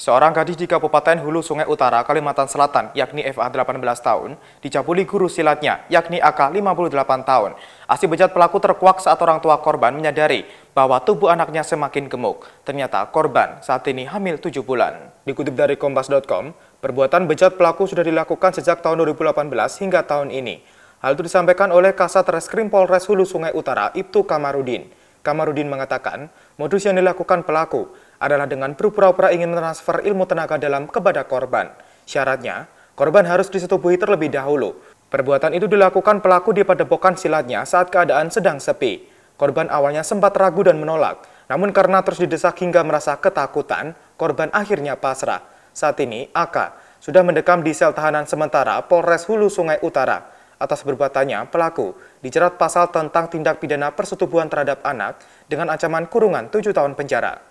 Seorang gadis di Kabupaten Hulu Sungai Utara, Kalimantan Selatan, yakni FA 18 tahun, dicabuli guru silatnya, yakni AK 58 tahun. Aksi bejat pelaku terkuak saat orang tua korban menyadari bahwa tubuh anaknya semakin gemuk. Ternyata korban saat ini hamil 7 bulan. Dikutip dari Kompas.com, perbuatan bejat pelaku sudah dilakukan sejak tahun 2018 hingga tahun ini. Hal itu disampaikan oleh Kasat Reskrim Polres Hulu Sungai Utara, Ibtu Kamarudin. Kamarudin mengatakan, modus yang dilakukan pelaku adalah dengan berpura-pura ingin mentransfer ilmu tenaga dalam kepada korban. Syaratnya, korban harus disetubuhi terlebih dahulu. Perbuatan itu dilakukan pelaku di padepokan silatnya saat keadaan sedang sepi. Korban awalnya sempat ragu dan menolak, namun karena terus didesak hingga merasa ketakutan, korban akhirnya pasrah. Saat ini, AK sudah mendekam di sel tahanan sementara Polres Hulu Sungai Utara. Atas perbuatannya, pelaku dijerat pasal tentang tindak pidana persetubuhan terhadap anak dengan ancaman kurungan 7 tahun penjara.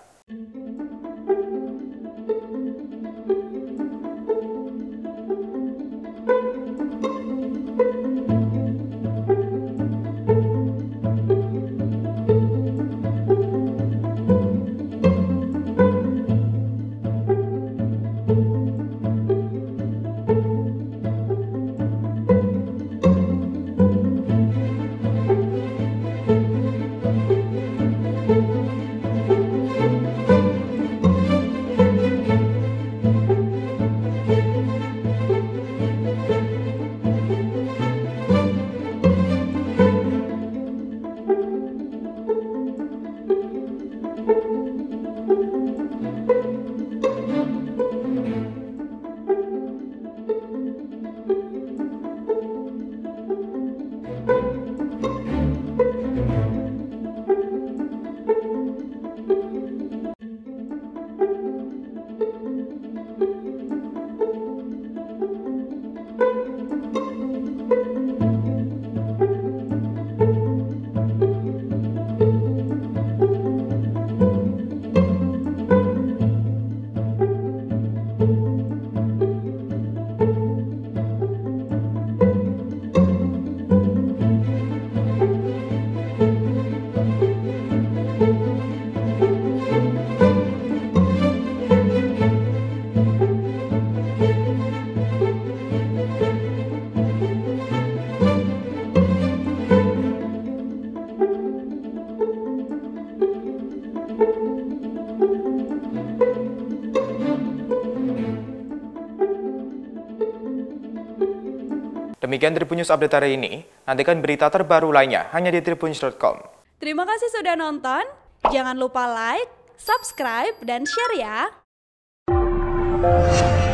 Demikian Tribun News Update hari ini. Nantikan berita terbaru lainnya hanya di tribunnews.com. Terima kasih sudah nonton. Jangan lupa like, subscribe, dan share ya.